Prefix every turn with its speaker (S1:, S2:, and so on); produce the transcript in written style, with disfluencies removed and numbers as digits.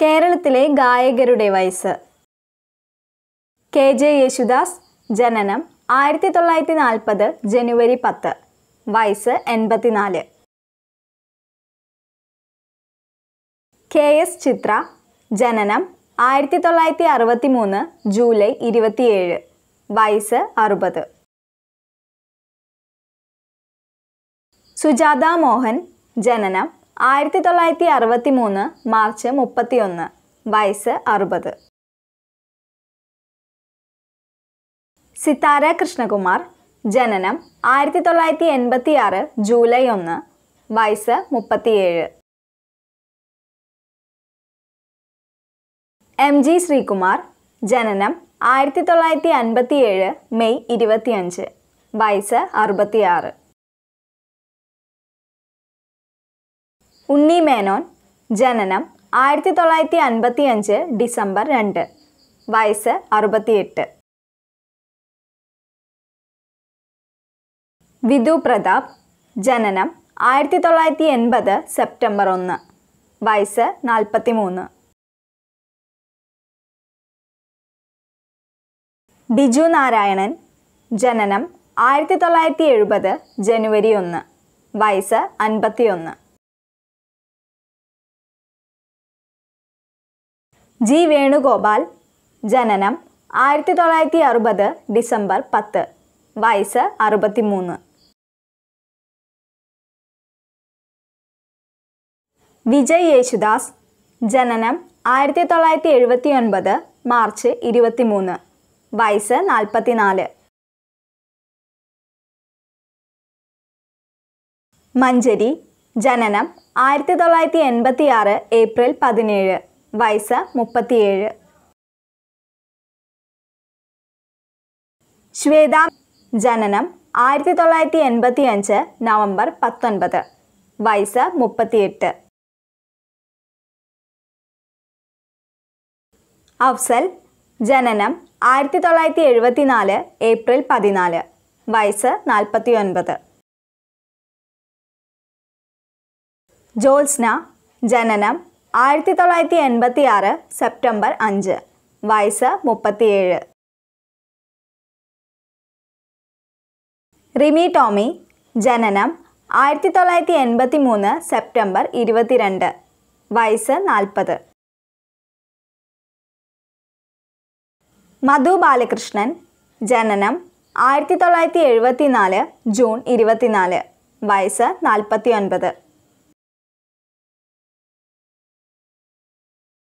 S1: കേരളത്തിലെ ഗായകരുടെ വയസ്സ്. കെ.ജെ. യേശുദാസ്, ജനനം 1940 ജനുവരി 10, വയസ്സ് 84. കെ.എസ്. ചിത്ര, ജനനം 1963 ജൂലൈ 27, വയസ്സ് 60. സുജാത മോഹൻ, ജനനം 1963 മാർച്ച് 31, വയസ്സ് 60. സിതാര കൃഷ്ണകുമാർ, ജനനം 1986 ജൂലൈ 1, വയസ്സ് 37. എം.ജി. ശ്രീകുമാർ, ജനനം 1957 മെയ് 25, വയസ്സ് 66. ഉണ്ണി മേനോൻ, ജനനം 1955 ഡിസംബർ 2, വയസ്സ് 68. വിധു പ്രതാപ്, ജനനം 1980 സെപ്റ്റംബർ 1, വയസ്സ് 43. ബിജു നാരായണൻ, ജനനം 1970 ജനുവരി 1, വയസ്സ് 51. ജി വേണുഗോപാൽ, ജനനം 1960 ഡിസംബർ 10, വയസ്സ് 63. വിജയ് യേശുദാസ്, ജനനം 1979 മാർച്ച് 23, വയസ്സ് 44. മഞ്ജരി, ജനനം 1986 ഏപ്രിൽ 17, വയസ്സ് 37. ശ്വേത, ജനനം 1985 നവംബർ 19, വയസ്സ് 38. അഫ്സൽ, ജനനം 1974 ഏപ്രിൽ 14, വയസ്സ് 49. ജോത്സ്ന, ജനനം 1986 സെപ്റ്റംബർ 5, വയസ്സ് 37. റിമി ടോമി, ജനനം 1983 സെപ്റ്റംബർ 22, വയസ്സ് 40. മധു ബാലകൃഷ്ണൻ, ജനനം 1974 ജൂൺ 24, വയസ്സ് 49.